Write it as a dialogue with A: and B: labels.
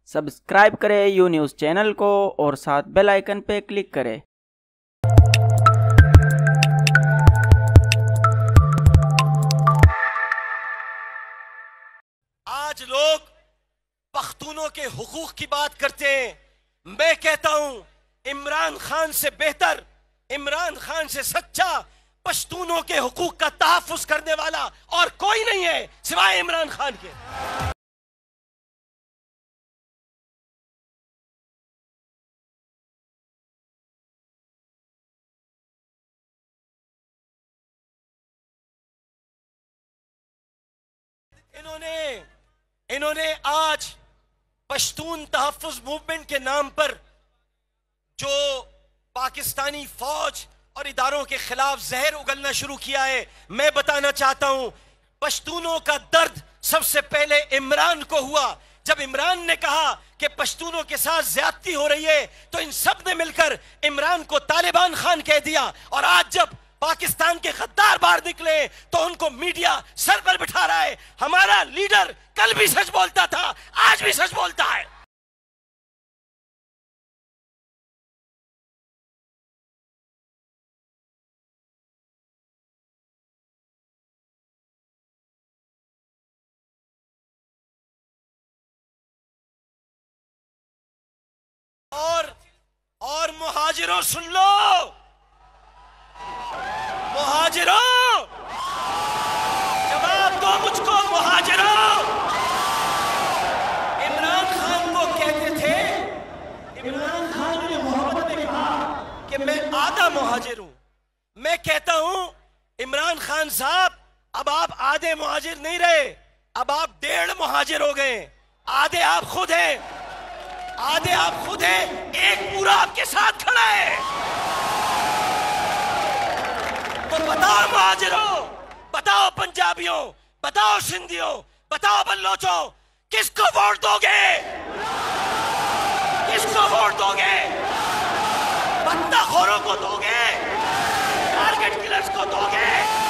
A: Subscribe करें you news channel को और साथ बेल आइकन पे क्लिक करें।
B: आज लोग पख्तूनों के हुकूक की बात करते हैं। मैं कहता हूं इमरान खान से बेहतर, इमरान खान से सच्चा पश्तूनों के हुकूक का तहफ्फुज करने वाला और कोई नहीं है सिवाय इमरान खान के। इन्होंने आज पश्तून तहफ्फुज मूवमेंट के नाम पर जो पाकिस्तानी फौज और इदारों के खिलाफ जहर उगलना शुरू किया है, मैं बताना चाहता हूं पश्तूनों का दर्द सबसे पहले इमरान को हुआ। जब इमरान ने कहा कि पश्तूनों के साथ ज्यादती हो रही है तो इन सब ने मिलकर इमरान को तालिबान खान कह दिया। और आज जब पाकिस्तान के गद्दार बाहर निकले तो उनको मीडिया सर पर बिठा रहा है। हमारा लीडर कल भी सच बोलता था, आज भी सच बोलता है। और मुहाजिरों सुन लो, मुहाजिरों जवाब दो मुझको, मुहाजिरों। इमरान खान को कहते थे, इमरान खान ने मोहब्बत में कहा कि मैं आधा मुहाजिर हूं। मैं कहता हूं इमरान खान साहब अब आप आधे मुहाजिर नहीं रहे, अब आप 1.5 मुहाजिर हो गए। आधे आप खुद हैं, आधे आप खुद हैं, एक पूरा आपके साथ खड़ा है। तो बताओ मुहाजिरों, बताओ पंजाबियों, बताओ सिंधियों, बताओ बल्लोचों, किसको वोट दोगे? किसको वोट दोगे? बंदाखोरों को दोगे? टारगेट किलर्स को दोगे?